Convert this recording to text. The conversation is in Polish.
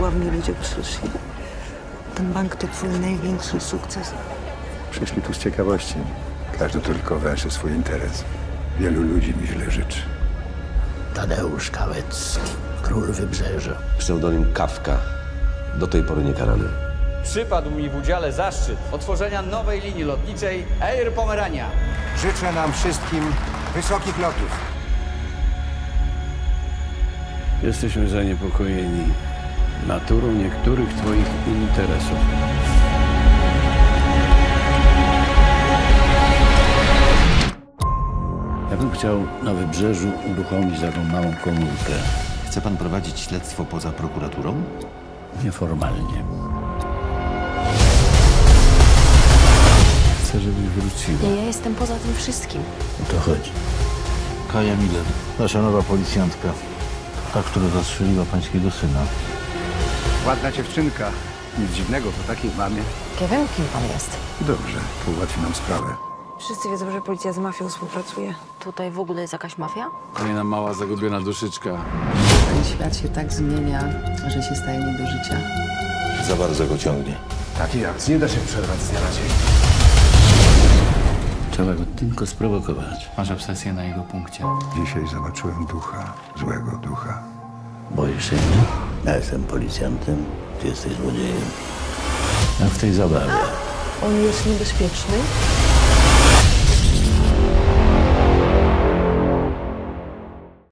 sławni ludzie przyszli. Ten bank to twój największy sukces. Przyszli tu z ciekawości. Każdy tylko węszy swój interes. Wielu ludzi mi źle życzy. Tadeusz Kałecki, król Wybrzeża. Pseudonim Kafka, do tej pory niekarany. Przypadł mi w udziale zaszczyt otworzenia nowej linii lotniczej Air Pomerania. Życzę nam wszystkim wysokich lotów. Jesteśmy zaniepokojeni naturą niektórych twoich interesów. Ja bym chciał na Wybrzeżu uruchomić taką małą komórkę. Chce pan prowadzić śledztwo poza prokuraturą? Nieformalnie. Chcę, żebyś wróciła. Ja jestem poza tym wszystkim. O to chodzi. Kaja Miller, nasza nowa policjantka. Ta, która zastrzeliła pańskiego syna. Ładna dziewczynka. Nic dziwnego po takiej mamie. Ja wiem, kim pan jest. Dobrze, to ułatwi nam sprawę. Wszyscy wiedzą, że policja z mafią współpracuje. Tutaj w ogóle jest jakaś mafia? Kolejna mała, zagubiona duszyczka. Ten świat się tak zmienia, że się staje nie do życia. Za bardzo go ciągnie. Takiej akcji nie da się przerwać z dnia na dzień. Trzeba go tylko sprowokować. Masz obsesję na jego punkcie. Dzisiaj zobaczyłem ducha, złego ducha. Boisz się mnie? Ja jestem policjantem, ty jesteś złodziejem. Jak w tej zabawie. On jest niebezpieczny.